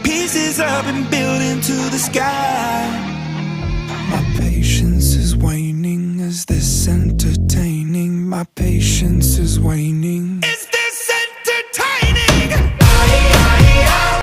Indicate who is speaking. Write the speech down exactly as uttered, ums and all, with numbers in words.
Speaker 1: Pieces up and building to the sky. My patience is waning. Is this entertaining? My patience is waning.